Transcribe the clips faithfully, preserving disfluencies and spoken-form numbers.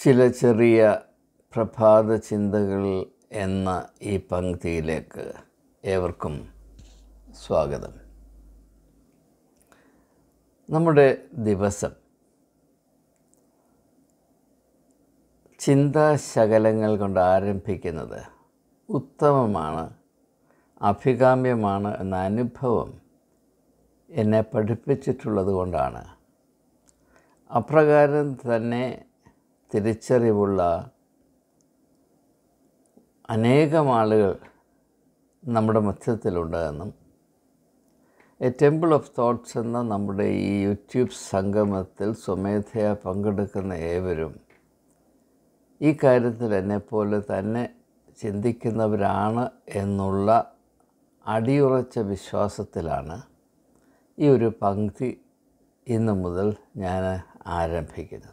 ചില ചെറിയ പ്രഭാത ചിന്തകൾ എന്ന ഈ പംക്തിയിലേക്ക് ഏവർക്കും സ്വാഗതം. നമ്മുടെ ദിവസം ചിന്താശകലങ്ങൾ കൊണ്ട് ആരംഭിക്കുന്നത് ഉത്തമമാണ്, അഭികാമ്യമാണ് എന്ന അനുഭവം എന്നെ പഠിപ്പിച്ചിട്ടുള്ളത് കൊണ്ടാണ്. അപ്രകാരം തന്നെ തിരിച്ചറിവുള്ള അനേകം ആളുകൾ നമ്മുടെ മധ്യത്തിലുണ്ടെന്നും എ ടെമ്പിൾ ഓഫ് തോട്ട്സ് എന്ന നമ്മുടെ ഈ യൂട്യൂബ് സംഗമത്തിൽ സ്വമേധയാ പങ്കെടുക്കുന്ന ഏവരും ഈ കാര്യത്തിൽ എന്നെപ്പോലെ തന്നെ ചിന്തിക്കുന്നവരാണ് എന്നുള്ള അടിയുറച്ച വിശ്വാസത്തിലാണ് ഈ ഒരു പംക്തി ഇന്നു മുതൽ ഞാൻ ആരംഭിക്കുന്നത്.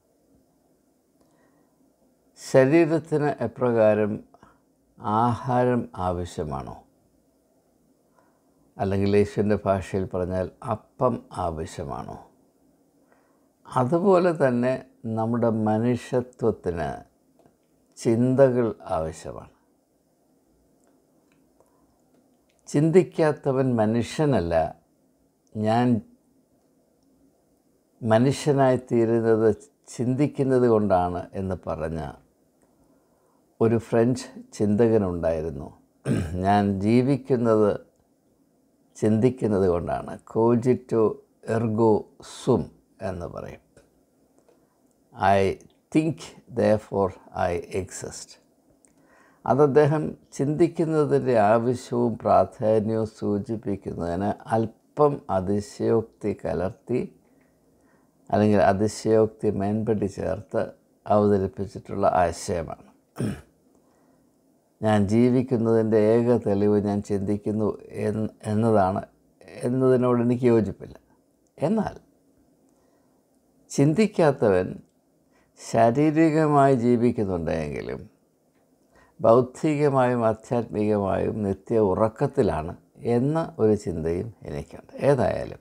ശരീരത്തിന് എപ്രകാരം ആഹാരം ആവശ്യമാണോ, അല്ലെങ്കിൽ യേശുവിൻ്റെ ഭാഷയിൽ പറഞ്ഞാൽ അപ്പം ആവശ്യമാണോ, അതുപോലെ തന്നെ നമ്മുടെ മനുഷ്യത്വത്തിന് ചിന്തകൾ ആവശ്യമാണ്. ചിന്തിക്കാത്തവൻ മനുഷ്യനല്ല, ഞാൻ മനുഷ്യനായിത്തീരുന്നത് ചിന്തിക്കുന്നത് കൊണ്ടാണ് എന്ന് പറഞ്ഞ ഒരു ഫ്രഞ്ച് ചിന്തകനുണ്ടായിരുന്നു. ഞാൻ ജീവിക്കുന്നത് ചിന്തിക്കുന്നത് കൊണ്ടാണ്. കോജിറ്റോ എർഗോ സും എന്ന് പറയും. I think therefore I exist. അത് അദ്ദേഹം ചിന്തിക്കുന്നതിൻ്റെ ആവശ്യവും പ്രാധാന്യവും സൂചിപ്പിക്കുന്നതിന് അല്പം അതിശയോക്തി കലർത്തി അല്ലെങ്കിൽ അതിശയോക്തി മേൻപടി ചേർത്ത് അവതരിപ്പിച്ചിട്ടുള്ള ആശയമാണ്. ഞാൻ ജീവിക്കുന്നതിൻ്റെ ഏക തെളിവ് ഞാൻ ചിന്തിക്കുന്നു എന്നതാണ് എന്നതിനോട് എനിക്ക് യോജിപ്പില്ല. എന്നാൽ ചിന്തിക്കാത്തവൻ ശാരീരികമായി ജീവിക്കുന്നുണ്ടെങ്കിലും ബൗദ്ധികമായും ആധ്യാത്മികമായും നിത്യ ഉറക്കത്തിലാണ് എന്ന ഒരു ചിന്തയും എനിക്കുണ്ട്. ഏതായാലും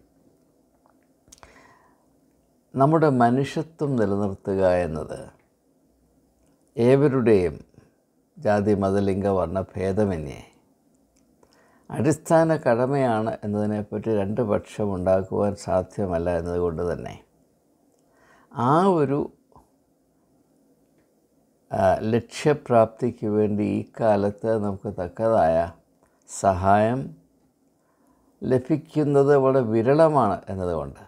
നമ്മുടെ മനുഷ്യത്വം നിലനിർത്തുക എന്നത് ഏവരുടെയും ജാതി മത ലിംഗ വർണ്ണ ഭേദമന്യേ അടിസ്ഥാന കടമയാണ് എന്നതിനെപ്പറ്റി രണ്ട് പക്ഷം ഉണ്ടാക്കുവാൻ സാധ്യമല്ല എന്നതുകൊണ്ട് തന്നെ ആ ഒരു ലക്ഷ്യപ്രാപ്തിക്ക് വേണ്ടി ഈ കാലത്ത് നമുക്ക് തക്കതായ സഹായം ലഭിക്കുന്നത് വളരെ വിരളമാണ് എന്നതുകൊണ്ട്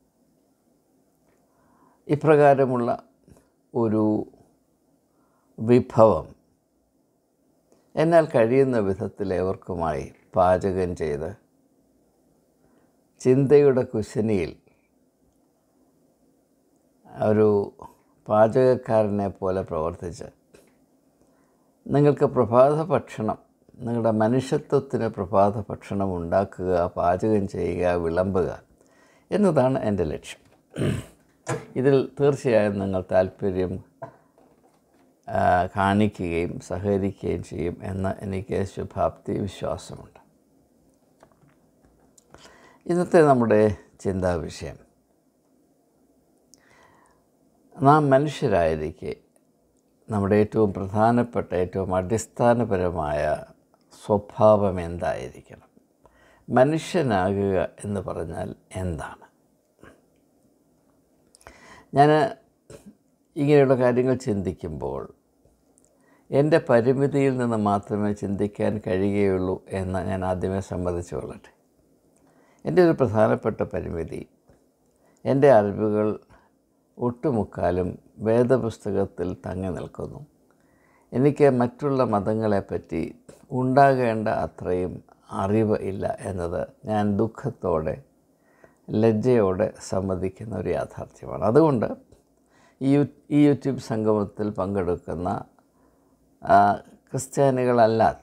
ഇപ്രകാരമുള്ള ഒരു വിഭവം എന്നാൽ കഴിയുന്ന വിധത്തിൽ ഏവർക്കുമായി പാചകം ചെയ്ത് ചിന്തയുടെ കുശനിയിൽ ഒരു പാചകക്കാരനെ പോലെ പ്രവർത്തിച്ച് നിങ്ങൾക്ക് പ്രഭാത ഭക്ഷണം, നിങ്ങളുടെ മനുഷ്യത്വത്തിന് പ്രഭാത ഭക്ഷണം ഉണ്ടാക്കുക, പാചകം ചെയ്യുക, വിളമ്പുക എന്നതാണ് എൻ്റെ ലക്ഷ്യം. ഇതിൽ തീർച്ചയായും നിങ്ങൾ താല്പര്യം കാണിക്കുകയും സഹകരിക്കുകയും ചെയ്യും എന്ന് എനിക്ക് ശുഭാപ്തി വിശ്വാസമുണ്ട്. ഇന്നത്തെ നമ്മുടെ ചിന്താവിഷയം, നാം മനുഷ്യരായിരിക്കെ നമ്മുടെ ഏറ്റവും പ്രധാനപ്പെട്ട ഏറ്റവും അടിസ്ഥാനപരമായ സ്വഭാവം എന്തായിരിക്കണം? മനുഷ്യനാകുക എന്ന് പറഞ്ഞാൽ എന്താണ്? ഞാൻ ഇങ്ങനെയുള്ള കാര്യങ്ങൾ ചിന്തിക്കുമ്പോൾ എൻ്റെ പരിമിതിയിൽ നിന്ന് മാത്രമേ ചിന്തിക്കാൻ കഴിയുകയുള്ളൂ എന്ന് ഞാൻ ആദ്യമേ സമ്മതിച്ചു കൊള്ളട്ടെ. എൻ്റെ ഒരു പ്രധാനപ്പെട്ട പരിമിതി, എൻ്റെ അറിവുകൾ ഒട്ടുമുക്കാലും വേദപുസ്തകത്തിൽ തങ്ങി നിൽക്കുന്നു. എനിക്ക് മറ്റുള്ള മതങ്ങളെപ്പറ്റി ഉണ്ടാകേണ്ട അത്രയും അറിവ് ഇല്ല എന്നത് ഞാൻ ദുഃഖത്തോടെ ലജ്ജയോടെ സമ്മതിക്കുന്ന ഒരു യാഥാർത്ഥ്യമാണ്. അതുകൊണ്ട് ഈ ഈ യൂട്യൂബ് സംഗമത്തിൽ പങ്കെടുക്കുന്ന ക്രിസ്ത്യാനികളല്ലാത്ത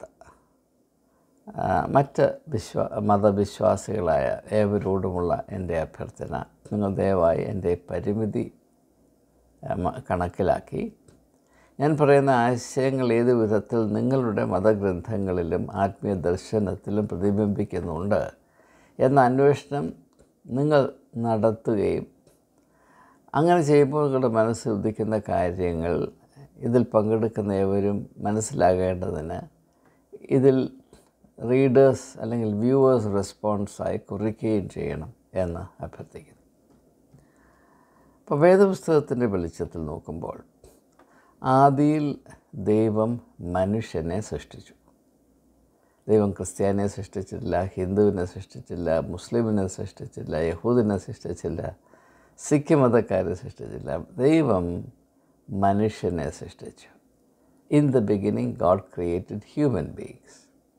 മറ്റ് വിശ്വാ മതവിശ്വാസികളായ ഏവരോടുമുള്ള എൻ്റെ അഭ്യർത്ഥന, നിങ്ങൾ ദയവായി എൻ്റെ പരിമിതി കണക്കിലാക്കി ഞാൻ പറയുന്ന ആശയങ്ങൾ ഏത് വിധത്തിൽ നിങ്ങളുടെ മതഗ്രന്ഥങ്ങളിലും ആത്മീയ ദർശനത്തിലും പ്രതിബിംബിക്കുന്നുണ്ട് എന്ന അന്വേഷണം നിങ്ങൾ നടത്തുകയും അങ്ങനെ ചെയ്യുമ്പോൾ നിങ്ങളുടെ മനസ്സിൽ ഉദിക്കുന്ന കാര്യങ്ങൾ ഇതിൽ പങ്കെടുക്കുന്ന ഏവരും മനസ്സിലാകേണ്ടതിന് ഇതിൽ റീഡേഴ്സ് അല്ലെങ്കിൽ വ്യൂവേഴ്സ് റെസ്പോൺസായി കുറിക്കുകയും ചെയ്യണം എന്ന് അഭ്യർത്ഥിക്കുന്നു. ഇപ്പോൾ വേദപുസ്തകത്തിൻ്റെ വെളിച്ചത്തിൽ നോക്കുമ്പോൾ ആദിയിൽ ദൈവം മനുഷ്യനെ സൃഷ്ടിച്ചു. ദൈവം ക്രിസ്ത്യാനിയെ സൃഷ്ടിച്ചിട്ടില്ല, ഹിന്ദുവിനെ സൃഷ്ടിച്ചില്ല, മുസ്ലിമിനെ സൃഷ്ടിച്ചില്ല, യഹൂദിനെ സൃഷ്ടിച്ചില്ല, സിഖ് മതക്കാരെ സൃഷ്ടിച്ചില്ല. ദൈവം മനുഷ്യനെ സൃഷ്ടിച്ചു. In the beginning God created human beings.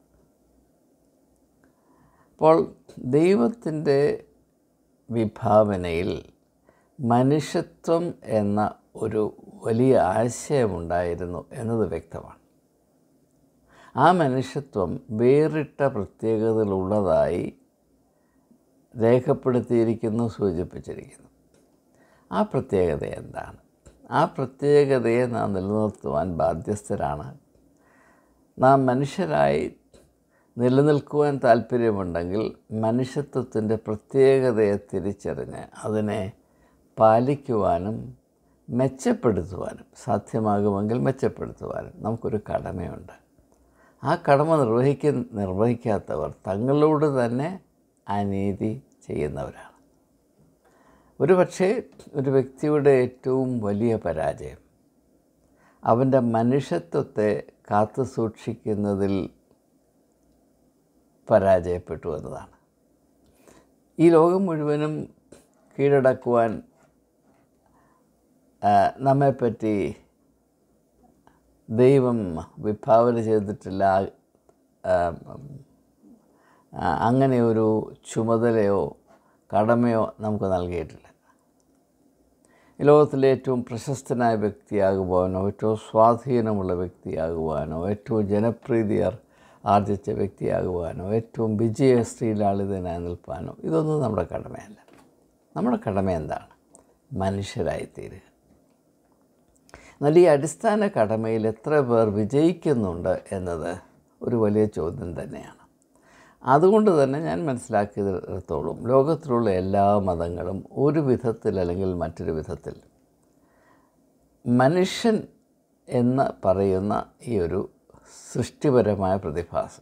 അപ്പോൾ ദൈവത്തിൻ്റെ വിഭാവനയിൽ മനുഷ്യത്വം എന്ന ഒരു വലിയ ആശയമുണ്ടായിരുന്നു എന്നത് വ്യക്തമാണ്. ആ മനുഷ്യത്വം വേറിട്ട പ്രത്യേകതകളുള്ളതായി രേഖപ്പെടുത്തിയിരിക്കുന്നു, സൂചിപ്പിച്ചിരിക്കുന്നു. ആ പ്രത്യേകത എന്താണ്? ആ പ്രത്യേകതയെ നാം നിലനിർത്തുവാൻ ബാധ്യസ്ഥരാണ്. നാം മനുഷ്യരായി നിലനിൽക്കുവാൻ താല്പര്യമുണ്ടെങ്കിൽ മനുഷ്യത്വത്തിൻ്റെ പ്രത്യേകതയെ തിരിച്ചറിഞ്ഞ് അതിനെ പാലിക്കുവാനും മെച്ചപ്പെടുത്തുവാനും, സാധ്യമാകുമെങ്കിൽ മെച്ചപ്പെടുത്തുവാനും നമുക്കൊരു കടമയുണ്ട്. ആ കടമ നിർവഹിക്ക നിർവഹിക്കാത്തവർ തങ്ങളോട് തന്നെ അനീതി ചെയ്യുന്നവരാണ്. ഒരു പക്ഷേ ഒരു വ്യക്തിയുടെ ഏറ്റവും വലിയ പരാജയം അവൻ്റെ മനുഷ്യത്വത്തെ കാത്തു സൂക്ഷിക്കുന്നതിൽ പരാജയപ്പെട്ടു എന്നതാണ്. ഈ ലോകം മുഴുവനും കീഴടക്കുവാൻ നമ്മെപ്പറ്റി ദൈവം വിഭാവന ചെയ്തിട്ടില്ല. അങ്ങനെ ഒരു ചുമതലയോ കടമയോ നമുക്ക് നൽകിയിട്ടില്ല. ഈ ലോകത്തിലെ ഏറ്റവും പ്രശസ്തനായ വ്യക്തിയാകുവാനോ, ഏറ്റവും സ്വാധീനമുള്ള വ്യക്തിയാകുവാനോ, ഏറ്റവും ജനപ്രീതി ആർജിച്ച വ്യക്തിയാകുവാനോ, ഏറ്റവും വിജയശ്രീലാളിതനായി നിൽപ്പാനോ ഇതൊന്നും നമ്മുടെ കടമയല്ല. നമ്മുടെ കടമ എന്താണ്? മനുഷ്യരായിത്തീരുക. എന്നാൽ ഈ അടിസ്ഥാന കടമയിൽ എത്ര പേർ വിജയിക്കുന്നുണ്ട് എന്നത് ഒരു വലിയ ചോദ്യം തന്നെയാണ്. അതുകൊണ്ട് തന്നെ ഞാൻ മനസ്സിലാക്കിയിടത്തോളം ലോകത്തിലുള്ള എല്ലാ മതങ്ങളും ഒരു വിധത്തിൽ അല്ലെങ്കിൽ മറ്റൊരു വിധത്തിൽ മനുഷ്യൻ എന്ന് പറയുന്ന ഈ ഒരു സൃഷ്ടിപരമായ പ്രതിഭാസം,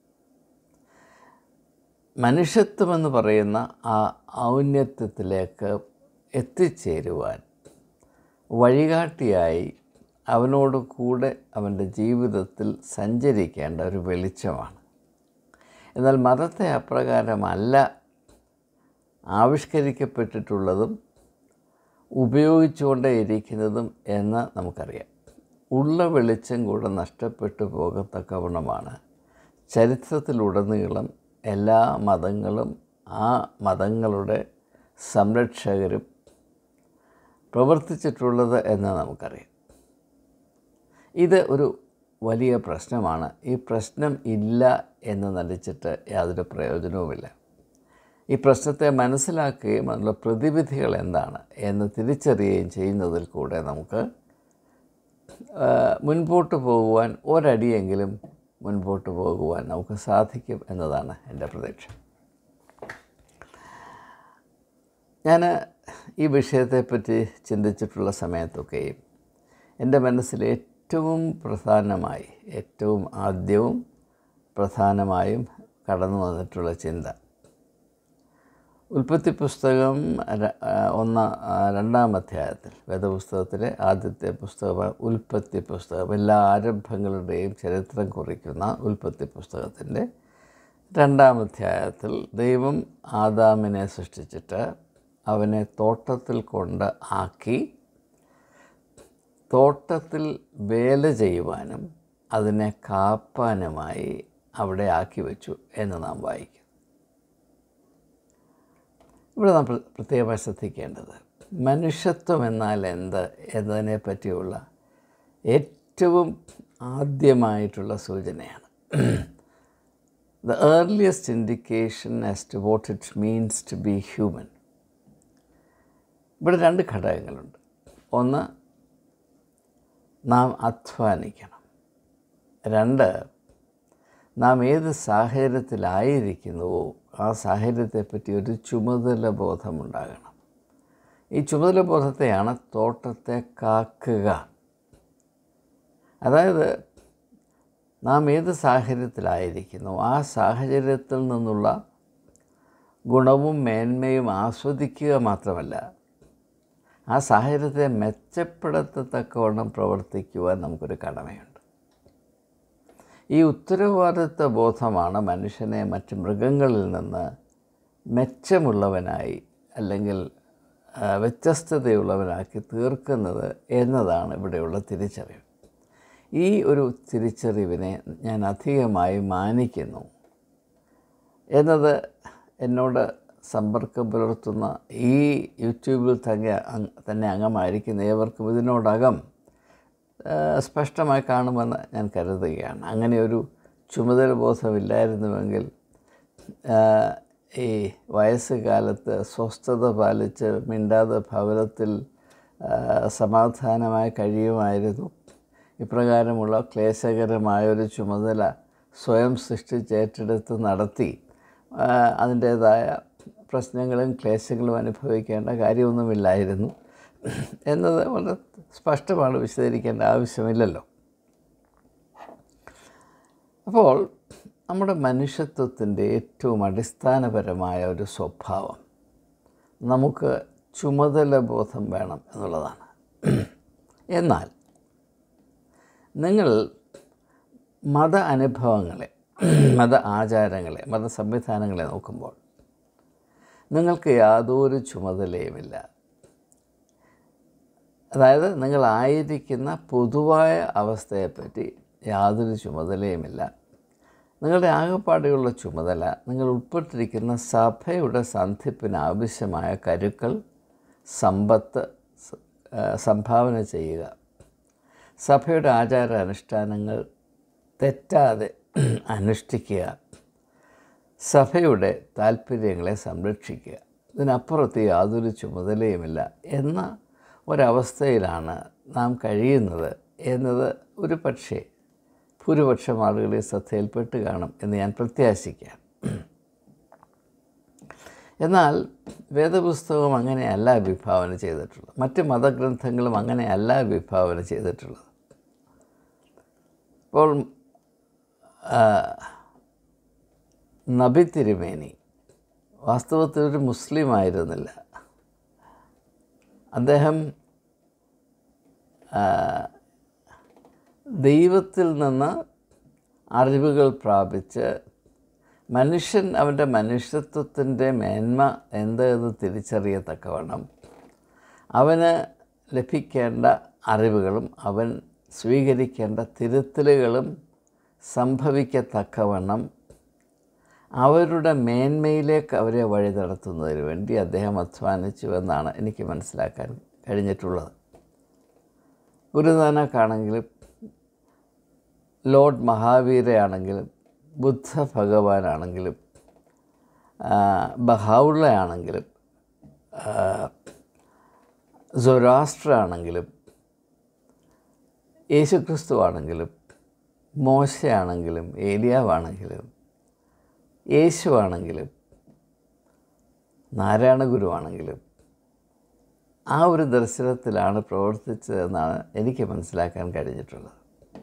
മനുഷ്യത്വമെന്ന് പറയുന്ന ആ ഔന്നത്യത്തിലേക്ക് എത്തിച്ചേരുവാൻ വഴികാട്ടിയായി അവനോട് കൂടെ അവൻ്റെ ജീവിതത്തിൽ സഞ്ചരിക്കേണ്ട ഒരു വെളിച്ചമാണ്. എന്നാൽ മതത്തെ അപ്രകാരമല്ല ആവിഷ്കരിക്കപ്പെട്ടിട്ടുള്ളതും ഉപയോഗിച്ചുകൊണ്ടേ ഇരിക്കുന്നതും എന്ന് നമുക്കറിയാം. ഉള്ള വെളിച്ചം കൂടെ നഷ്ടപ്പെട്ടു പോകത്തക്കവണ്ണമാണ് ചരിത്രത്തിലുടനീളം എല്ലാ മതങ്ങളും ആ മതങ്ങളുടെ സംരക്ഷകരും പ്രവർത്തിച്ചിട്ടുള്ളത് എന്ന് നമുക്കറിയാം. ഇത് ഒരു വലിയ പ്രശ്നമാണ്. ഈ പ്രശ്നം ഇല്ല എന്ന് നടിച്ചിട്ട് യാതൊരു പ്രയോജനവുമില്ല. ഈ പ്രശ്നത്തെ മനസ്സിലാക്കുകയും അതിനുള്ള പ്രതിവിധികൾ എന്താണ് എന്ന് തിരിച്ചറിയുകയും ചെയ്യുന്നതിൽ കൂടെ നമുക്ക് മുൻപോട്ട് പോകുവാൻ, ഒരടിയെങ്കിലും മുൻപോട്ട് പോകുവാൻ നമുക്ക് സാധിക്കും എന്നതാണ് എൻ്റെ പ്രതീക്ഷ. ഞാൻ ഈ വിഷയത്തെപ്പറ്റി ചിന്തിച്ചിട്ടുള്ള സമയത്തൊക്കെയും എൻ്റെ മനസ്സിൽ ഏറ്റവും പ്രധാനമായി, ഏറ്റവും ആദ്യവും പ്രധാനമായും കടന്നു വന്നിട്ടുള്ള ചിന്ത, ഉൽപ്പത്തി പുസ്തകം ഒന്ന് രണ്ടാം അധ്യായത്തിൽ, വേദപുസ്തകത്തിലെ ആദ്യത്തെ പുസ്തകം ഉൽപ്പത്തി പുസ്തകം, എല്ലാ ആരംഭങ്ങളുടെയും ചരിത്രം കുറിക്കുന്ന ഉൽപ്പത്തി പുസ്തകത്തിൻ്റെ രണ്ടാം അധ്യായത്തിൽ ദൈവം ആദാമിനെ സൃഷ്ടിച്ചിട്ട് അവനെ തോട്ടത്തിൽ കൊണ്ട് ആക്കി തോട്ടത്തിൽ വേല ചെയ്യുവാനും അതിനെ കാപ്പാനുമായി അവിടെ ആക്കി വെച്ചു എന്ന് നാം വായിക്കും. ഇവിടെ നാം പ്രത്യേകമായി ശ്രദ്ധിക്കേണ്ടത് മനുഷ്യത്വം എന്നാൽ എന്ത് എന്നതിനെ പറ്റിയുള്ള ഏറ്റവും ആദ്യമായിട്ടുള്ള സൂചനയാണ്. The earliest indication as to what it means to be human. ഇവിടെ രണ്ട് ഘടകങ്ങളുണ്ട്. ഒന്ന്, നാം അധ്വാനിക്കണം. രണ്ട്, നാം ഏത് സാഹചര്യത്തിലായിരിക്കുന്നുവോ ആ സാഹചര്യത്തെപ്പറ്റി ഒരു ചുമതല ബോധമുണ്ടാകണം. ഈ ചുമതലബോധത്തെയാണ് തോട്ടത്തെ കാക്കുക. അതായത് നാം ഏത് സാഹചര്യത്തിലായിരിക്കുന്നു ആ സാഹചര്യത്തിൽ നിന്നുള്ള ഗുണവും മേന്മയും ആസ്വദിക്കുക മാത്രമല്ല, ആ സാഹചര്യത്തെ മെച്ചപ്പെടുത്തത്തക്കവണ്ണം പ്രവർത്തിക്കുവാൻ നമുക്കൊരു കടമയുണ്ട്. ഈ ഉത്തരവാദിത്വ ബോധമാണ് മനുഷ്യനെ മറ്റ് മൃഗങ്ങളിൽ നിന്ന് മെച്ചമുള്ളവനായി അല്ലെങ്കിൽ വ്യത്യസ്തതയുള്ളവനാക്കി തീർക്കുന്നത് എന്നതാണ് ഇവിടെയുള്ള തിരിച്ചറിവ്. ഈ ഒരു തിരിച്ചറിവിനെ ഞാൻ അധികമായി മാനിക്കുന്നു എന്നത് എന്നോട് സമ്പർക്കം പുലർത്തുന്ന ഈ യൂട്യൂബിൽ തന്നെ തന്നെ അംഗമായിരിക്കുന്ന ഏവർക്കും ഇതിനോടകം സ്പഷ്ടമായി കാണുമെന്ന് ഞാൻ കരുതുകയാണ്. അങ്ങനെ ഒരു ചുമതലബോധമില്ലായിരുന്നുവെങ്കിൽ ഈ വയസ്സുകാലത്ത് സ്വസ്ഥത പാലിച്ച് മിണ്ടാതെ ഭവനത്തിൽ സമാധാനമായി കഴിയുമായിരുന്നു. ഇപ്രകാരമുള്ള ക്ലേശകരമായൊരു ചുമതല സ്വയം സൃഷ്ടിച്ചേറ്റെടുത്ത് നടത്തി അതിൻ്റേതായ പ്രശ്നങ്ങളും ക്ലേശങ്ങളും അനുഭവിക്കേണ്ട കാര്യമൊന്നുമില്ലായിരുന്നു എന്നത് വളരെ സ്പഷ്ടമാണ്, വിശദീകരിക്കേണ്ട ആവശ്യമില്ലല്ലോ. അപ്പോൾ നമ്മുടെ മനുഷ്യത്വത്തിൻ്റെ ഏറ്റവും അടിസ്ഥാനപരമായ ഒരു സ്വഭാവം നമുക്ക് ചുമതലബോധം വേണം എന്നുള്ളതാണ്. എന്നാൽ നിങ്ങൾ മത അനുഭവങ്ങളെ, മത ആചാരങ്ങളെ, മത സംവിധാനങ്ങളെ നോക്കുമ്പോൾ നിങ്ങൾക്ക് യാതൊരു ചുമതലയുമില്ല. അതായത് നിങ്ങളായിരിക്കുന്ന പൊതുവായ അവസ്ഥയെപ്പറ്റി യാതൊരു ചുമതലയുമില്ല. നിങ്ങളുടെ ആകെപ്പാടെയുള്ള ചുമതല നിങ്ങൾ ഉൾപ്പെട്ടിരിക്കുന്ന സഭയുടെ സന്ധിപ്പിന് ആവശ്യമായ കരുക്കൾ, സമ്പത്ത് സംഭാവന ചെയ്യുക, സഭയുടെ ആചാര അനുഷ്ഠാനങ്ങൾ തെറ്റാതെ അനുഷ്ഠിക്കുക, സഭയുടെ താല്പര്യങ്ങളെ സംരക്ഷിക്കുക. ഇതിനപ്പുറത്ത് യാതൊരു ചുമതലയുമില്ല എന്ന ഒരവസ്ഥയിലാണ് നാം കഴിയുന്നത് എന്നത് ഒരു പക്ഷേ ഭൂരിപക്ഷം ആളുകളെ ശ്രദ്ധയിൽപ്പെട്ട് കാണും എന്ന് ഞാൻ പ്രത്യാശിക്കാം. എന്നാൽ വേദപുസ്തകവും അങ്ങനെയല്ല വിഭാവന ചെയ്തിട്ടുള്ളത്, മറ്റ് മതഗ്രന്ഥങ്ങളും അങ്ങനെയല്ല വിഭാവന ചെയ്തിട്ടുള്ളത്. ഇപ്പോൾ നബി തിരുമേനി വാസ്തവത്തിൽ ഒരു മുസ്ലിം ആയിരുന്നില്ല. അദ്ദേഹം ദൈവത്തിൽ നിന്ന് അറിവുകൾ പ്രാപിച്ച് മനുഷ്യൻ അവൻ്റെ മനുഷ്യത്വത്തിൻ്റെ മേന്മ എന്ത് എന്ന് തിരിച്ചറിയത്തക്കവണ്ണം അവന് ലഭിക്കേണ്ട അറിവുകളും അവൻ സ്വീകരിക്കേണ്ട തിരുത്തലുകളും സംഭവിക്കത്തക്കവണ്ണം അവരുടെ മേന്മയിലേക്ക് അവരെ വഴി നടത്തുന്നതിന് വേണ്ടി അദ്ദേഹം അധ്വാനിച്ചു എന്നാണ് എനിക്ക് മനസ്സിലാക്കാൻ കഴിഞ്ഞിട്ടുള്ളത്. ഗുരുനാനക്കാണെങ്കിലും ലോർഡ് മഹാവീരയാണെങ്കിലും ബുദ്ധ ഭഗവാനാണെങ്കിലും ബഹൗളയാണെങ്കിലും സൊറാസ്ട്ര ആണെങ്കിലും യേശുക്രിസ്തു ആണെങ്കിലും മോശയാണെങ്കിലും ഏലിയാവാണെങ്കിലും യേശുവാണെങ്കിലും നാരായണ ഗുരുവാണെങ്കിലും ആ ഒരു ദർശനത്തിലാണ് പ്രവർത്തിച്ചതെന്നാണ് എനിക്ക് മനസ്സിലാക്കാൻ കഴിഞ്ഞിട്ടുള്ളത്.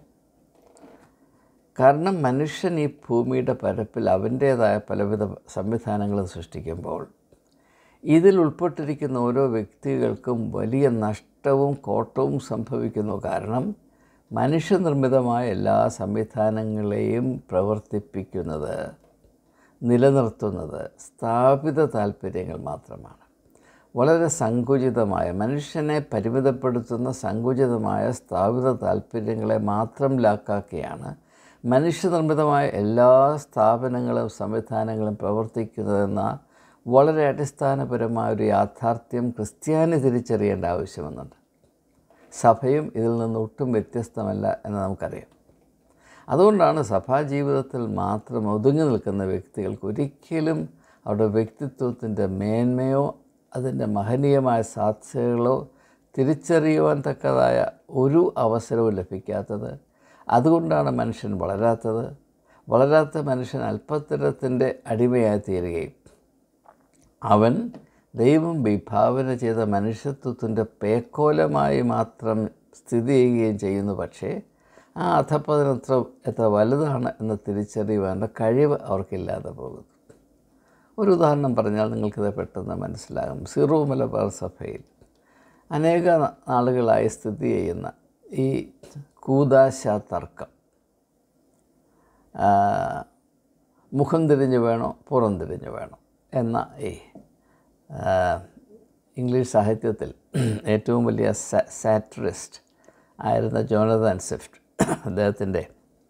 കാരണം മനുഷ്യൻ ഈ ഭൂമിയുടെ പരപ്പിൽ അവൻ്റേതായ പലവിധ സംവിധാനങ്ങൾ സൃഷ്ടിക്കുമ്പോൾ ഇതിൽ ഉൾപ്പെട്ടിരിക്കുന്ന ഓരോ വ്യക്തികൾക്കും വലിയ നഷ്ടവും കോട്ടവും സംഭവിക്കുന്നു. കാരണം മനുഷ്യനിർമ്മിതമായ എല്ലാ സംവിധാനങ്ങളെയും പ്രവർത്തിപ്പിക്കുന്നത്, നിലനിർത്തുന്നത് സ്ഥാപിത താല്പര്യങ്ങൾ മാത്രമാണ്. വളരെ സങ്കുചിതമായ, മനുഷ്യനെ പരിമിതപ്പെടുത്തുന്ന സങ്കുചിതമായ സ്ഥാപിത താല്പര്യങ്ങളെ മാത്രം ലാക്കാക്കിയാണ് മനുഷ്യനിർമ്മിതമായ എല്ലാ സ്ഥാപനങ്ങളും സംവിധാനങ്ങളും പ്രവർത്തിക്കുന്നതെന്ന വളരെ അടിസ്ഥാനപരമായ ഒരു യാഥാർത്ഥ്യം ക്രിസ്ത്യാനി തിരിച്ചറിയേണ്ട ആവശ്യമെന്നുണ്ട്. സഭയും ഇതിൽ നിന്ന് ഒട്ടും വ്യത്യസ്തമല്ല എന്ന് നമുക്കറിയാം. അതുകൊണ്ടാണ് സഭാജീവിതത്തിൽ മാത്രം ഒതുങ്ങി നിൽക്കുന്ന വ്യക്തികൾക്ക് ഒരിക്കലും അവരുടെ വ്യക്തിത്വത്തിൻ്റെ മേന്മയോ അതിൻ്റെ മഹനീയമായ സാധ്യതകളോ തിരിച്ചറിയുവാൻ തക്കതായ ഒരു അവസരവും ലഭിക്കാത്തത്. അതുകൊണ്ടാണ് മനുഷ്യൻ വളരാത്തത്. വളരാത്ത മനുഷ്യൻ അല്പത്തരത്തിൻ്റെ അടിമയായി തീരുകയും അവൻ ദൈവം വിഭാവന ചെയ്ത മനുഷ്യത്വത്തിൻ്റെ പേക്കോലമായി മാത്രം സ്ഥിതി ചെയ്യുകയും ചെയ്യുന്നു. പക്ഷേ ആ അധപ്പതനം എത്ര എത്ര വലുതാണ് എന്ന തിരിച്ചറിയുവാനുള്ള കഴിവ് അവർക്കില്ലാതെ പോകുന്നു. ഒരു ഉദാഹരണം പറഞ്ഞാൽ നിങ്ങൾക്കിത് പെട്ടെന്ന് മനസ്സിലാകും. സീറോ മലബാർ സഭയിൽ അനേക നാളുകളായി സ്ഥിതി ചെയ്യുന്ന ഈ കൂദാശ തർക്കം, മുഖം തിരിഞ്ഞ് വേണോ പുറം തിരിഞ്ഞ് വേണോ എന്ന ഈ ഇംഗ്ലീഷ് സാഹിത്യത്തിൽ ഏറ്റവും വലിയ സാറ്ററിസ്റ്റ് ആയിരുന്ന ജോണതൻ സ്വിഫ്റ്റ് അദ്ദേഹത്തിൻ്റെ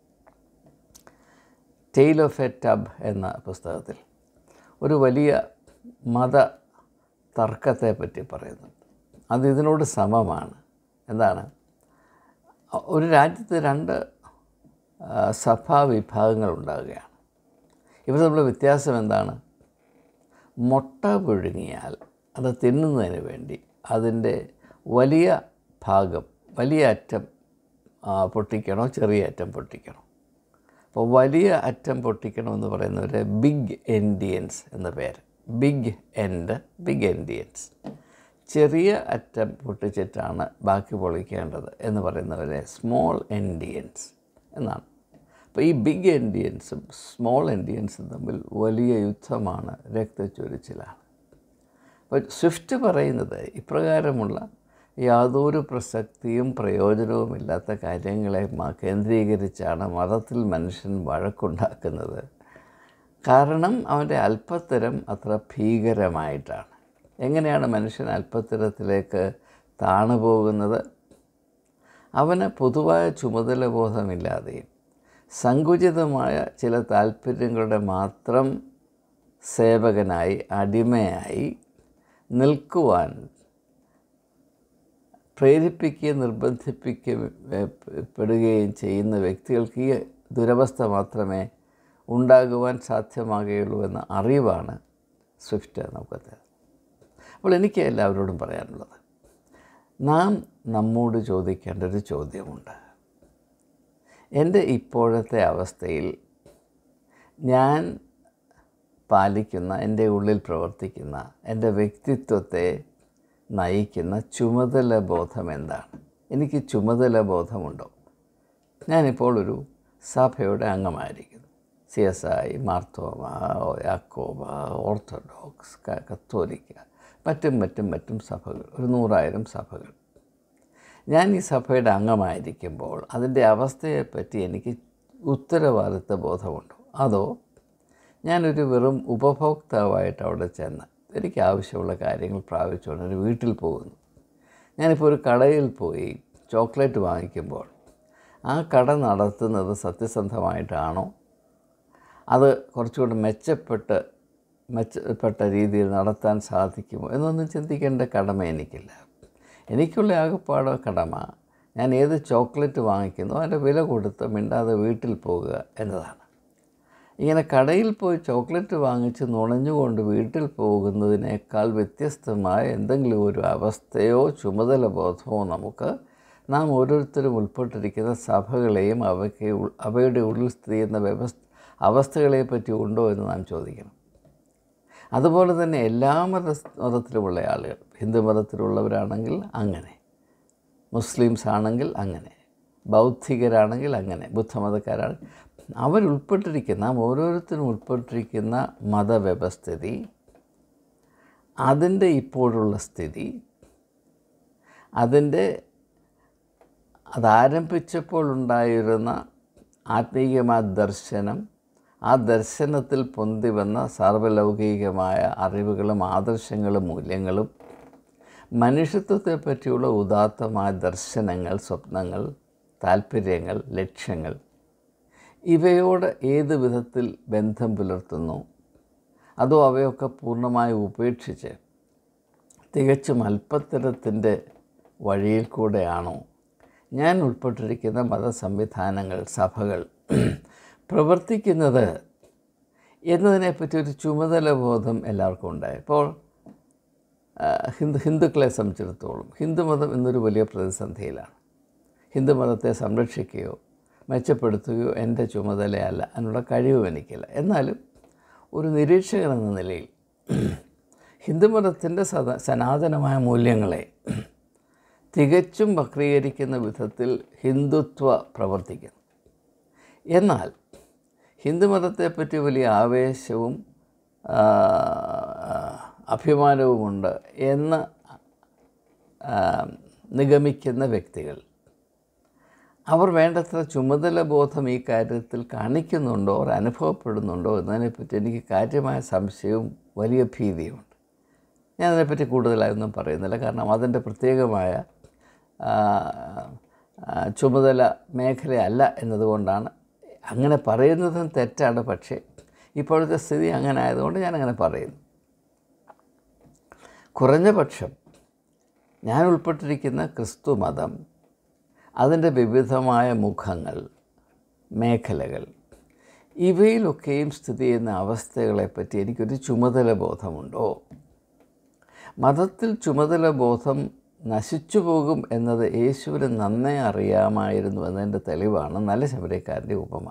ടെയിൽ ഓഫ് എ ടബ് എന്ന പുസ്തകത്തിൽ ഒരു വലിയ മത തർക്കത്തെ പറ്റി പറയുന്നുണ്ട്. അത് ഇതിനോട് സമമാണ്. എന്താണ്? ഒരു രാജ്യത്ത് രണ്ട് സഭാ വിഭാഗങ്ങൾ ഉണ്ടാകുകയാണ്. ഇവർ തമ്മിലുള്ള വ്യത്യാസം എന്താണ്? മുട്ട പുഴുങ്ങിയാൽ അത് തിന്നുന്നതിന് വേണ്ടി അതിൻ്റെ വലിയ ഭാഗം, വലിയ അറ്റം പൊട്ടിക്കണോ ചെറിയ അറ്റം പൊട്ടിക്കണോ? അപ്പോൾ വലിയ അറ്റം പൊട്ടിക്കണമെന്ന് പറയുന്നവരെ ബിഗ് എൻഡിയൻസ് എന്ന പേര്. Big end, big endians. ചെറിയ അറ്റം പൊട്ടിച്ചിട്ടാണ് ബാക്കി പൊളിക്കേണ്ടത് എന്ന് പറയുന്നവരെ സ്മോൾ എൻഡിയൻസ് എന്നാണ്. അപ്പോൾ ഈ ബിഗ് എൻഡിയൻസും സ്മോൾ എൻഡിയൻസും തമ്മിൽ വലിയ യുദ്ധമാണ്, രക്തച്ചൊരിച്ചിലാണ്. അപ്പോൾ സ്വിഫ്റ്റ് പറയുന്നത് ഇപ്രകാരമുള്ള യാതൊരു പ്രസക്തിയും പ്രയോജനവുമില്ലാത്ത കാര്യങ്ങളെ കേന്ദ്രീകരിച്ചാണ് മതത്തിൽ മനുഷ്യൻ വഴക്കുണ്ടാക്കുന്നത്. കാരണം അവൻ്റെ അല്പത്തരം അത്ര ഭീകരമായിട്ടാണ്. എങ്ങനെയാണ് മനുഷ്യൻ അല്പത്തരത്തിലേക്ക് താണു പോകുന്നത്? അവന് പൊതുവായ ചുമതല ബോധമില്ലാതെയും സങ്കുചിതമായ ചില താല്പര്യങ്ങളുടെ മാത്രം സേവകനായി, അടിമയായി നിൽക്കുവാൻ പ്രേരിപ്പിക്കുകയും നിർബന്ധിപ്പിക്കപ്പെടുകയും ചെയ്യുന്ന വ്യക്തികൾക്ക് ഈ ദുരവസ്ഥ മാത്രമേ ഉണ്ടാകുവാൻ സാധ്യമാകുകയുള്ളൂ എന്ന അറിവാണ് സ്വിഫ്റ്റ് നമുക്കത്. അപ്പോൾ എനിക്ക് എല്ലാവരോടും പറയാനുള്ളത്, നാം നമ്മോട് ചോദിക്കേണ്ട ഒരു ചോദ്യമുണ്ട്. എൻ്റെ ഇപ്പോഴത്തെ അവസ്ഥയിൽ ഞാൻ പാലിക്കുന്ന, എൻ്റെ ഉള്ളിൽ പ്രവർത്തിക്കുന്ന, എൻ്റെ വ്യക്തിത്വത്തെ നയിക്കുന്ന ചുമതല ബോധം എന്താണ്? എനിക്ക് ചുമതല ബോധമുണ്ടോ? ഞാനിപ്പോൾ ഒരു സഭയുടെ അംഗമായിരിക്കുന്നു. C S I, Marthoma, Yakoba, orthodox, കത്തോലിക്ക, മറ്റും മറ്റും മറ്റും സഭകൾ, ഒരു നൂറായിരം സഭകൾ. ഞാൻ ഈ സഭയുടെ അംഗമായിരിക്കുമ്പോൾ അതിൻ്റെ അവസ്ഥയെപ്പറ്റി എനിക്ക് ഉത്തരവാദിത്വ ബോധമുണ്ടോ? അതോ ഞാനൊരു വെറും ഉപഭോക്താവായിട്ട് അവിടെ ചെന്ന് എനിക്ക് ആവശ്യമുള്ള കാര്യങ്ങൾ പ്രാപിച്ചുകൊണ്ട് ഒരു വീട്ടിൽ പോകുന്നു. ഞാനിപ്പോൾ ഒരു കടയിൽ പോയി ചോക്ലേറ്റ് വാങ്ങിക്കുമ്പോൾ ആ കട നടത്തുന്നത് സത്യസന്ധമായിട്ടാണോ? അത് കുറച്ചുകൂടി മെച്ചപ്പെട്ട് മെച്ചപ്പെട്ട രീതിയിൽ നടത്താൻ സാധിക്കുമോ എന്നൊന്നും ചിന്തിക്കേണ്ട കടമ എനിക്കില്ല. എനിക്കുള്ള ആകെപ്പാട് കടമ ഞാൻ ഏത് ചോക്ലേറ്റ് വാങ്ങിക്കുന്നു അതിൻ്റെ വില കൊടുത്ത് മിണ്ടാതെ വീട്ടിൽ പോകുക എന്നതാണ്. ഇങ്ങനെ കടയിൽ പോയി ചോക്ലേറ്റ് വാങ്ങിച്ച് നുണഞ്ഞുകൊണ്ട് വീട്ടിൽ പോകുന്നതിനേക്കാൾ വ്യത്യസ്തമായ എന്തെങ്കിലും ഒരു അവസ്ഥയോ ചുമതല ബോധമോ നമുക്ക് നാം ഓരോരുത്തരും ഉൾപ്പെട്ടിരിക്കുന്ന സഭകളെയും അവയ്ക്ക് അവയുടെ ഉള്ളിൽ സ്ഥിതി ചെയ്യുന്ന വ്യവസ്ഥ അവസ്ഥകളെ പറ്റി ഉണ്ടോ എന്ന് നാം ചോദിക്കണം. അതുപോലെ തന്നെ എല്ലാ മത മതത്തിലുമുള്ള ആളുകൾ, ഹിന്ദു മതത്തിലുള്ളവരാണെങ്കിൽ അങ്ങനെ, മുസ്ലിംസ് ആണെങ്കിൽ അങ്ങനെ, ബൗദ്ധികരാണെങ്കിൽ അങ്ങനെ, ബുദ്ധമതക്കാരാണെങ്കിൽ അവരുൾപ്പെട്ടിരിക്കുന്ന, നാം ഓരോരുത്തരും ഉൾപ്പെട്ടിരിക്കുന്ന മതവ്യവസ്ഥിതി, അതിൻ്റെ ഇപ്പോഴുള്ള സ്ഥിതി, അതിൻ്റെ അതാരംഭിച്ചപ്പോൾ ഉണ്ടായിരുന്ന ആത്മീയമായ ദർശനം, ആ ദർശനത്തിൽ പൊന്തി വന്ന സാർവലൗകികമായ അറിവുകളും ആദർശങ്ങളും മൂല്യങ്ങളും, മനുഷ്യത്വത്തെ പറ്റിയുള്ള ഉദാത്തമായ ദർശനങ്ങൾ, സ്വപ്നങ്ങൾ, താല്പര്യങ്ങൾ, ലക്ഷ്യങ്ങൾ, ഇവയോട് ഏത് വിധത്തിൽ ബന്ധം പുലർത്തുന്നു? അതോ അവയൊക്കെ പൂർണ്ണമായി ഉപേക്ഷിച്ച് തികച്ചും അല്പത്തരത്തിൻ്റെ വഴിയിൽ കൂടെയാണോ ഞാൻ ഉൾപ്പെട്ടിരിക്കുന്ന മതസംവിധാനങ്ങൾ, സഭകൾ പ്രവർത്തിക്കുന്നത് എന്നതിനെപ്പറ്റി ഒരു ചുമതല ബോധം എല്ലാവർക്കും ഉണ്ടായി. ഇപ്പോൾ ഹിന്ദു ഹിന്ദുക്കളെ സംബന്ധിച്ചിടത്തോളം ഹിന്ദുമതം എന്നൊരു വലിയ പ്രതിസന്ധിയിലാണ്. ഹിന്ദുമതത്തെ സംരക്ഷിക്കുകയോ മെച്ചപ്പെടുത്തുകയോ എൻ്റെ ചുമതലയല്ല, അതിനുള്ള കഴിവും എനിക്കില്ല. എന്നാലും ഒരു നിരീക്ഷകൻ എന്ന നിലയിൽ ഹിന്ദുമതത്തിൻ്റെ സദ സനാതനമായ മൂല്യങ്ങളെ തികച്ചും വക്രീകരിക്കുന്ന വിധത്തിൽ ഹിന്ദുത്വ പ്രവർത്തിക്കുന്നു. എന്നാൽ ഹിന്ദുമതത്തെപ്പറ്റി വലിയ ആവേശവും അഭിമാനവുമുണ്ട് എന്ന് നിഗമിക്കുന്ന വ്യക്തികൾ അവർ വേണ്ടത്ര ചുമതല ബോധം ഈ കാര്യത്തിൽ കാണിക്കുന്നുണ്ടോ, അവർ അനുഭവപ്പെടുന്നുണ്ടോ എന്നതിനെപ്പറ്റി എനിക്ക് കാര്യമായ സംശയവും വലിയ ഭീതിയുമുണ്ട്. ഞാൻ അതിനെപ്പറ്റി കൂടുതലായൊന്നും പറയുന്നില്ല, കാരണം അതിൻ്റെ പ്രത്യേകമായ ചുമതല മേഖലയല്ല എന്നതുകൊണ്ടാണ്. അങ്ങനെ പറയുന്നതും തെറ്റാണ്, പക്ഷേ ഇപ്പോഴത്തെ സ്ഥിതി അങ്ങനെ ആയതുകൊണ്ട് ഞാനങ്ങനെ പറയുന്നു. കുറഞ്ഞ പക്ഷം ഞാൻ ഉൾപ്പെട്ടിരിക്കുന്ന ക്രിസ്തു മതം, അതിൻ്റെ വിവിധമായ മുഖങ്ങൾ, മേഖലകൾ, ഇവയിലൊക്കെയും സ്ഥിതി ചെയ്യുന്ന അവസ്ഥകളെപ്പറ്റി എനിക്കൊരു ചുമതല ബോധമുണ്ടോ? മതത്തിൽ ചുമതല ബോധം നശിച്ചു പോകും എന്നത് യേശുവിന് നന്നേ അറിയാമായിരുന്നു എന്നതിൻ്റെ തെളിവാണ് നല്ല ശമരിയക്കാരൻ്റെ ഉപമ.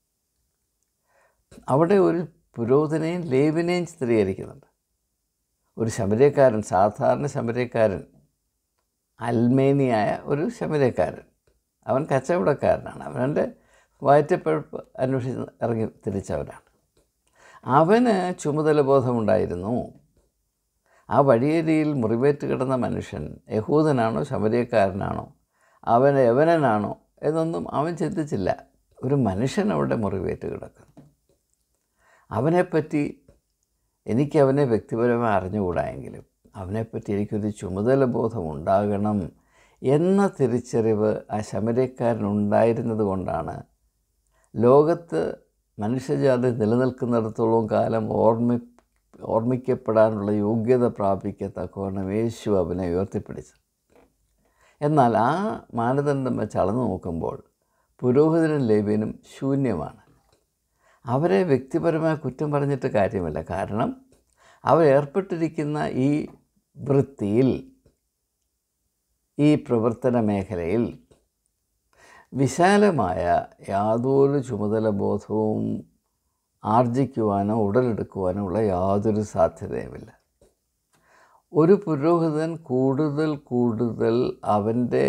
അവിടെ ഒരു പുരോഹിതനെയും ലേവിനെയും ചിത്രീകരിക്കുന്നുണ്ട്. ഒരു ശമരിയക്കാരൻ, സാധാരണ ശമരിയക്കാരൻ, അൽമേനിയായ ഒരു ശമരിയക്കാരൻ, അവൻ കച്ചവടക്കാരനാണ്, അവൻ്റെ വയറ്റപ്പഴപ്പ് അന്വേഷിച്ച് ഇറങ്ങി തിരിച്ചവനാണ്. അവന് ചുമതല ബോധമുണ്ടായിരുന്നു. ആ വഴിയരിയിൽ മുറിവേറ്റ് കിടന്ന മനുഷ്യൻ യഹൂദനാണോ ശമരിയക്കാരനാണോ, അവൻ യവനനാണോ എന്നൊന്നും അവൻ ചിന്തിച്ചില്ല. ഒരു മനുഷ്യൻ അവിടെ മുറിവേറ്റ് കിടക്കുന്നു. അവനെപ്പറ്റി എനിക്ക് അവനെ വ്യക്തിപരമായി അറിഞ്ഞുകൂടായെങ്കിലും അവനെപ്പറ്റി എനിക്കൊരു ചുമതല ബോധം ഉണ്ടാകണം എന്ന തിരിച്ചറിവ് ആ ശമരിയക്കാരനുണ്ടായിരുന്നത് കൊണ്ടാണ് ലോകത്ത് മനുഷ്യജാതി നിലനിൽക്കുന്നിടത്തോളം കാലം ഓർമ്മി ഓർമ്മിക്കപ്പെടാനുള്ള യോഗ്യത പ്രാപിക്കത്തക്കവണ്ണം യേശു അവനെ ഉയർത്തിപ്പിടിച്ചു. എന്നാൽ ആ മാനദണ്ഡം വെച്ച് അളന്നു നോക്കുമ്പോൾ പുരോഹിതനും ലേവ്യനും ശൂന്യമാണ്. അവരെ വ്യക്തിപരമായി കുറ്റം പറഞ്ഞിട്ട് കാര്യമില്ല, കാരണം അവരേർപ്പെട്ടിരിക്കുന്ന ഈ വൃത്തിയിൽ, ഈ പ്രവർത്തന മേഖലയിൽ വിശാലമായ യാതൊരു ചുമതല ബോധവും ആർജിക്കുവാനോ ഉടലെടുക്കുവാനോ ഉള്ള യാതൊരു സാധ്യതയുമില്ല. ഒരു പുരോഹിതൻ കൂടുതൽ കൂടുതൽ അവൻ്റെ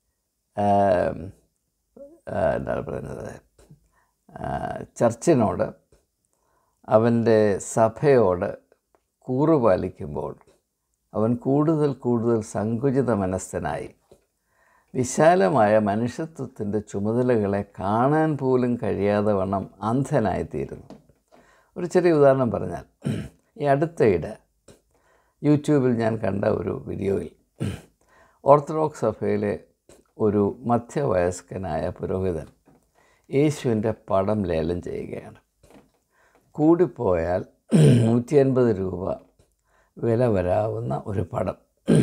എന്താണ് പറയുന്നത് ചർച്ചിനോട്, അവൻ്റെ സഭയോട് കൂറുപാലിക്കുമ്പോൾ അവൻ കൂടുതൽ കൂടുതൽ സങ്കുചിത മനസ്ഥനായി വിശാലമായ മനുഷ്യത്വത്തിൻ്റെ ചുമതലകളെ കാണാൻ പോലും കഴിയാതെ വണ്ണം അന്ധനായിത്തീരുന്നു. ഒരു ചെറിയ ഉദാഹരണം പറഞ്ഞാൽ, ഈ അടുത്തയിടെ യൂട്യൂബിൽ ഞാൻ കണ്ട ഒരു വീഡിയോയിൽ ഓർത്തഡോക്സ് സഭയിലെ ഒരു മധ്യവയസ്കനായ പുരോഹിതൻ യേശുവിൻ്റെ പടം ലേലം ചെയ്യുകയാണ്. കൂടിപ്പോയാൽ നൂറ്റി അൻപത് രൂപ വില വരാവുന്ന ഒരു പടം.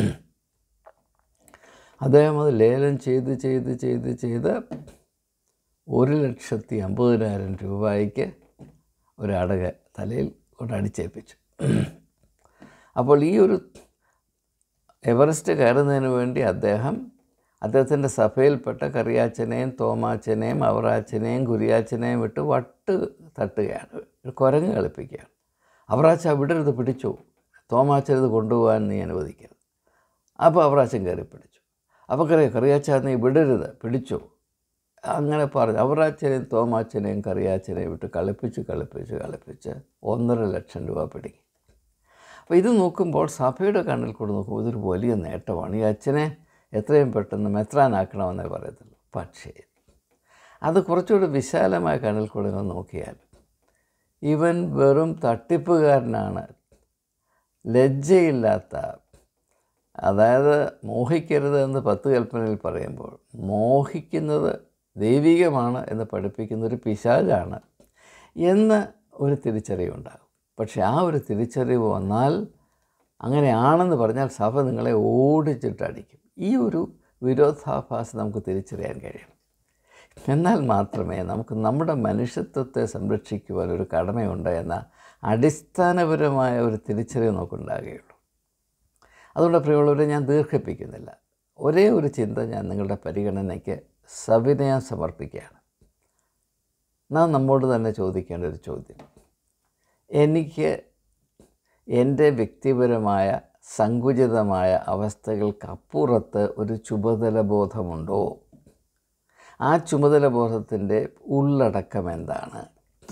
അദ്ദേഹം അത് ലേലം ചെയ്ത് ചെയ്ത് ചെയ്ത് ചെയ്ത് ഒരു ലക്ഷത്തി അമ്പതിനായിരം രൂപയ്ക്ക് ഒരാടക തലയിൽ കൊണ്ട് അടിച്ചേൽപ്പിച്ചു. അപ്പോൾ ഈ ഒരു എവറസ്റ്റ് കയറുന്നതിന് വേണ്ടി അദ്ദേഹം അദ്ദേഹത്തിൻ്റെ സഭയിൽപ്പെട്ട കറിയാച്ചനെയും തോമാച്ചനെയും അവറാച്ചനെയും കുരിയാച്ചനെയും വിട്ട് വട്ട് തട്ടുകയാണ്, കുരങ്ങ് കളിപ്പിക്കുകയാണ്. അവറാച്ച വിടരുത്, പിടിച്ചു, തോമാച്ചനത് കൊണ്ടുപോകാൻ നീ അനുവദിക്കരുത്. അപ്പോൾ അവറാച്ചൻ കയറി പിടിച്ചു. അപ്പോൾ കറിയ കറിയാച്ച നീ വിടരുത്, പിടിച്ചു, അങ്ങനെ പറഞ്ഞു. അവറാച്ചനെയും തോമാച്ചനെയും കറിയാച്ചനെയും വിട്ട് കളിപ്പിച്ച് കളിപ്പിച്ച് കളിപ്പിച്ച് ഒന്നര ലക്ഷം രൂപ പിടിക്കും. അപ്പോൾ ഇത് നോക്കുമ്പോൾ സഭയുടെ കണ്ണിൽ കൂടെ നോക്കുമ്പോൾ ഇതൊരു വലിയ നേട്ടമാണ്. ഈ അച്ഛനെ എത്രയും പെട്ടെന്ന് മെത്രാനാക്കണമെന്നേ പറയത്തുള്ളൂ. പക്ഷേ അത് കുറച്ചുകൂടി വിശാലമായ കണ്ണിൽ കൂടെ നോക്കിയാൽ ഇവൻ വെറും തട്ടിപ്പുകാരനാണ്, ലജ്ജയില്ലാത്ത, അതായത് മോഹിക്കരുത് എന്ന് പത്ത് കൽപ്പനയിൽ പറയുമ്പോൾ മോഹിക്കുന്നത് ദൈവികമാണ് എന്ന് പഠിപ്പിക്കുന്ന ഒരു പിശാചാണ് എന്ന് ഒരു തിരിച്ചറിവുണ്ടാകും. പക്ഷേ ആ ഒരു തിരിച്ചറിവ് വന്നാൽ, അങ്ങനെയാണെന്ന് പറഞ്ഞാൽ സഭ നിങ്ങളെ ഓടിച്ചിട്ടടിക്കും. ഈ ഒരു വിരോധാഭാസം നമുക്ക് തിരിച്ചറിയാൻ കഴിയും. എന്നാൽ മാത്രമേ നമുക്ക് നമ്മുടെ മനുഷ്യത്വത്തെ സംരക്ഷിക്കുവാൻ ഒരു കടമയുണ്ട് എന്ന അടിസ്ഥാനപരമായ ഒരു തിരിച്ചറിവ് നമുക്കുണ്ടാകുകയുള്ളൂ. അതുകൊണ്ട് പ്രിയമുള്ളവരെ, ഞാൻ ദീർഘിപ്പിക്കുന്നില്ല. ഒരേ ഒരു ചിന്ത ഞാൻ നിങ്ങളുടെ പരിഗണനയ്ക്ക് സവിനയം സമർപ്പിക്കുകയാണ്. നാം നമ്മോട് തന്നെ ചോദിക്കേണ്ട ഒരു ചോദ്യം, എനിക്ക് എൻ്റെ വ്യക്തിപരമായ സങ്കുചിതമായ അവസ്ഥകൾക്കപ്പുറത്ത് ഒരു ചുമതല ബോധമുണ്ടോ? ആ ചുമതല ബോധത്തിൻ്റെ ഉള്ളടക്കം എന്താണ്?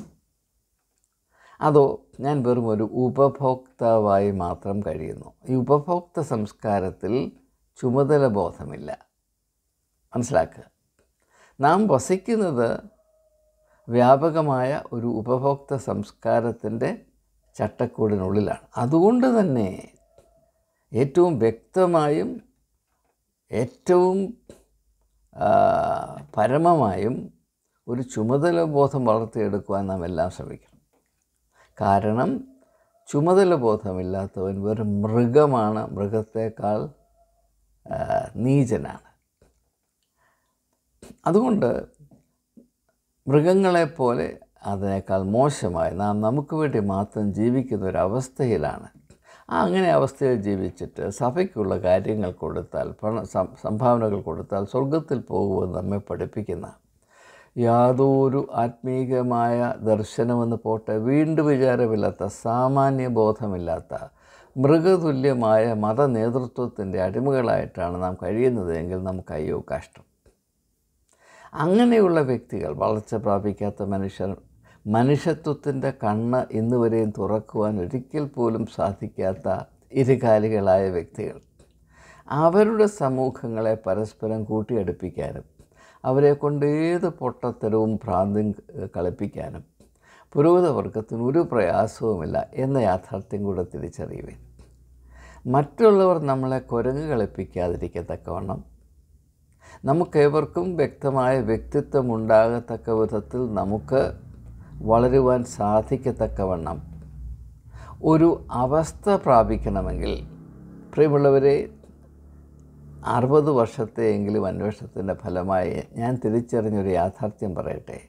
അതോ ഞാൻ വെറും ഒരു ഉപഭോക്താവായി മാത്രം കഴിയുന്നു? ഈ ഉപഭോക്തൃ സംസ്കാരത്തിൽ ചുമതല ബോധമില്ല. മനസ്സിലാക്കുക, നാം വസിക്കുന്നത് വ്യാപകമായ ഒരു ഉപഭോക്തൃ സംസ്കാരത്തിൻ്റെ ചട്ടക്കൂടിനുള്ളിലാണ്. അതുകൊണ്ട് തന്നെ ഏറ്റവും വ്യക്തമായും ഏറ്റവും പരമമായും ഒരു ചുമതല ബോധം വളർത്തിയെടുക്കുവാൻ നാം എല്ലാം ശ്രമിക്കണം. കാരണം ചുമതല ബോധമില്ലാത്തവൻ വെറും മൃഗമാണ്, മൃഗത്തേക്കാൾ നീചനാണ്. അതുകൊണ്ട് മൃഗങ്ങളെപ്പോലെ അതിനേക്കാൾ മോശമായി നാം നമുക്ക് വേണ്ടി മാത്രം ജീവിക്കുന്ന ഒരവസ്ഥയിലാണ്. ആ അങ്ങനെ അവസ്ഥയിൽ ജീവിച്ചിട്ട് സഭയ്ക്കുള്ള കാര്യങ്ങൾ കൊടുത്താൽ, പണ സംഭാവനകൾ കൊടുത്താൽ സ്വർഗത്തിൽ പോകുമെന്ന് നമ്മെ പഠിപ്പിക്കുന്ന യാതൊരു ആത്മീകമായ ദർശനമെന്ന് പോട്ടെ വീണ്ടും വിചാരമില്ലാത്ത, സാമാന്യ ബോധമില്ലാത്ത, മൃഗതുല്യമായ മത നേതൃത്വത്തിൻ്റെ അടിമകളായിട്ടാണ് നാം കഴിയുന്നത് എങ്കിൽ നമുക്ക് അയ്യോ കഷ്ടം. അങ്ങനെയുള്ള വ്യക്തികൾ, വളർച്ച പ്രാപിക്കാത്ത മനുഷ്യർ, മനുഷ്യത്വത്തിൻ്റെ കണ്ണ് ഇന്നുവരെയും തുറക്കുവാൻ ഒരിക്കൽ പോലും സാധിക്കാത്ത ഇരുകാലികളായ വ്യക്തികൾ, അവരുടെ സമൂഹങ്ങളെ പരസ്പരം കൂട്ടിയടുപ്പിക്കാനും അവരെ കൊണ്ട് ഏത് പൊട്ടത്തരവും ഭ്രാന്തും കളിപ്പിക്കാനും പുരോഹിതവർഗത്തിന് ഒരു പ്രയാസവുമില്ല എന്ന യാഥാർത്ഥ്യം കൂടെ തിരിച്ചറിയുവേൻ. മറ്റുള്ളവർ നമ്മളെ കുരങ്ങ് കളിപ്പിക്കാതിരിക്കത്തക്കവണ്ണം നമുക്കേവർക്കും വ്യക്തമായ വ്യക്തിത്വം ഉണ്ടാകത്തക്ക വിധത്തിൽ നമുക്ക് വളരുവാൻ സാധിക്കത്തക്കവണ്ണം ഒരു അവസ്ഥ പ്രാപിക്കണമെങ്കിൽ, പ്രിയമുള്ളവരെ, അറുപത് വർഷത്തെയെങ്കിലും അന്വേഷണത്തിൻ്റെ ഫലമായി ഞാൻ തിരിച്ചറിഞ്ഞൊരു യാഥാർത്ഥ്യം പറയട്ടെ.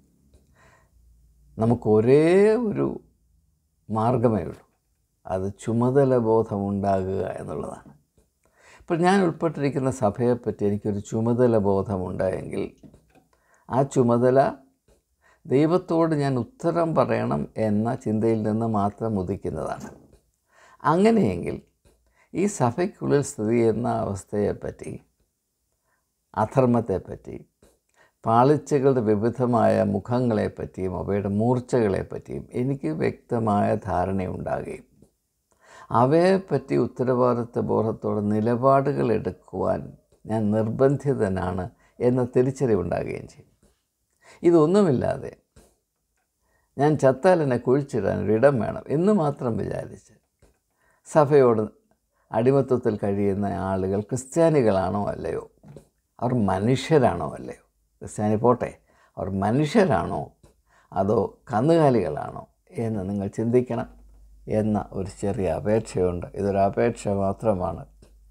നമുക്ക് ഒരേ ഒരു മാർഗമേ ഉള്ളൂ, അത് ചുമതല ബോധമുണ്ടാകുക എന്നുള്ളതാണ്. ഇപ്പോൾ ഞാൻ ഉൾപ്പെട്ടിരിക്കുന്ന സഭയെപ്പറ്റി എനിക്കൊരു ചുമതല ബോധമുണ്ടായെങ്കിൽ ആ ചുമതല ദൈവത്തോട് ഞാൻ ഉത്തരം പറയണം എന്ന ചിന്തയിൽ നിന്ന് മാത്രം ഉദിക്കുന്നതാണ്. അങ്ങനെയെങ്കിൽ ഈ സഭയ്ക്കുള്ളിൽ സ്ഥിതി ചെയ്യുന്ന അവസ്ഥയെപ്പറ്റി, അധർമ്മത്തെപ്പറ്റി, പാളിച്ചകളുടെ വിവിധമായ മുഖങ്ങളെപ്പറ്റിയും അവയുടെ മൂർച്ചകളെപ്പറ്റിയും എനിക്ക് വ്യക്തമായ ധാരണയുണ്ടാകുകയും അവയെപ്പറ്റി ഉത്തരവാദിത്വ ബോധത്തോടെ നിലപാടുകൾ എടുക്കുവാൻ ഞാൻ നിർബന്ധിതനാണ് എന്ന തിരിച്ചറിവുണ്ടാകുകയും ചെയ്യും. ഇതൊന്നുമില്ലാതെ ഞാൻ ചത്താൽ എന്നെ കുഴിച്ചിടാൻ ഒരിടം വേണം എന്ന് മാത്രം വിചാരിച്ച് സഭയോട് അടിമത്വത്തിൽ കഴിയുന്ന ആളുകൾ ക്രിസ്ത്യാനികളാണോ അല്ലയോ, അവർ മനുഷ്യരാണോ അല്ലയോ, ക്രിസ്ത്യാനി പോട്ടെ, അവർ മനുഷ്യരാണോ അതോ കന്നുകാലികളാണോ എന്ന് നിങ്ങൾ ചിന്തിക്കണം എന്ന ഒരു ചെറിയ അപേക്ഷയുണ്ട്. ഇതൊരു അപേക്ഷ മാത്രമാണ്.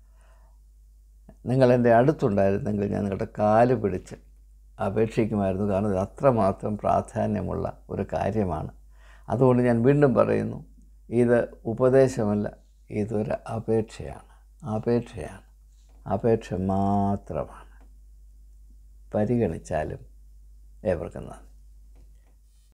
നിങ്ങളെൻ്റെ അടുത്തുണ്ടായിരുന്നെങ്കിൽ ഞാൻ നിങ്ങളുടെ കാല് പിടിച്ച് അപേക്ഷിക്കുമായിരുന്നു. കാരണം ഇത് അത്രമാത്രം പ്രാധാന്യമുള്ള ഒരു കാര്യമാണ്. അതുകൊണ്ട് ഞാൻ വീണ്ടും പറയുന്നു, ഇത് ഉപദേശമല്ല, ഇതൊരു അപേക്ഷയാണ്. അപേക്ഷയാണ് അപേക്ഷ മാത്രമാണ്. പരിഗണിച്ചാലും ഏവർക്കും നന്ദി.